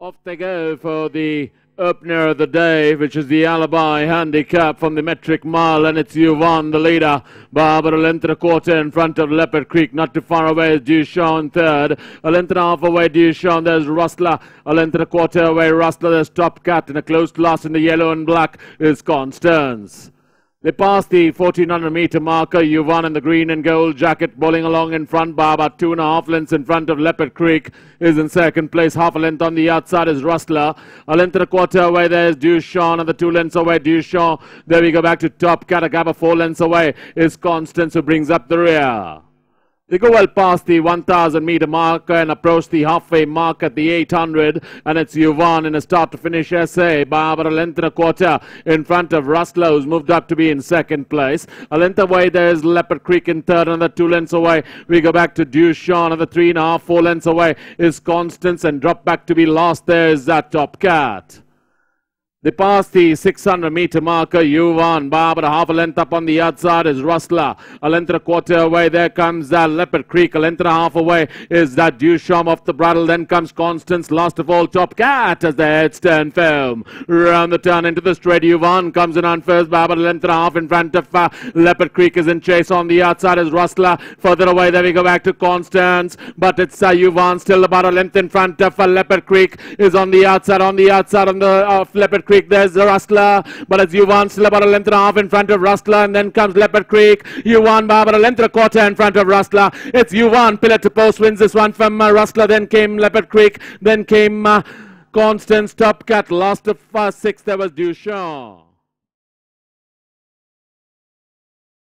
Off they go for the opener of the day, which is the Alibi handicap from the metric mile, and it's Yuvan, the leader, by about a length and a quarter in front of Leopard Creek. Not too far away is Duchamp third, a length and a half away Duchamp. There's Rustler, a length and a quarter away Rustler. There's Top Cat, and a close last in the yellow and black is Constance. They passed the 1400-meter marker. Yuvan in the green and gold jacket bowling along in front by about 2.5 lengths in front of Leopard Creek is in second place. Half a length on the outside is Rustler. A length and a quarter away there is Duchamp, and the 2 lengths away Duchamp. There we go back to Top Cat. A gap of 4 lengths away is Constance, who brings up the rear. They go well past the 1,000-meter marker and approach the halfway mark at the 800, and it's Yuvan in a start-to-finish essay by about a length and a quarter in front of Rustler, who's moved up to be in second place. A length away there's Leopard Creek in third, and the 2 lengths away we go back to Duchamp, and the 3.5, 4 lengths away is Constance, and drop back to be last there is that Top Cat. They pass the 600-meter marker. Yuvan by about a half a length up on the outside is Rustler. A length and a quarter away, there comes Leopard Creek. A length and a half away is that Duchamp off the bridle. Then comes Constance. Last of all, Top Cat as the heads turn firm. Round the turn into the straight, Yuvan comes in on first by about a length and a half in front of Leopard Creek is in chase. On the outside is Rustler. Further away, there we go back to Constance. But it's Yuvan still about a length in front of Leopard Creek is on the outside on the Leopard Creek. There's the Rustler, but it's Yuvan still about a length and a half in front of Rustler, and then comes Leopard Creek. Yuvan by about a length and a quarter in front of Rustler. It's Yuvan, pillar to post, wins this one from Rustler. Then came Leopard Creek, then came Constance. Top Cat, last of 6 there was Duchamp.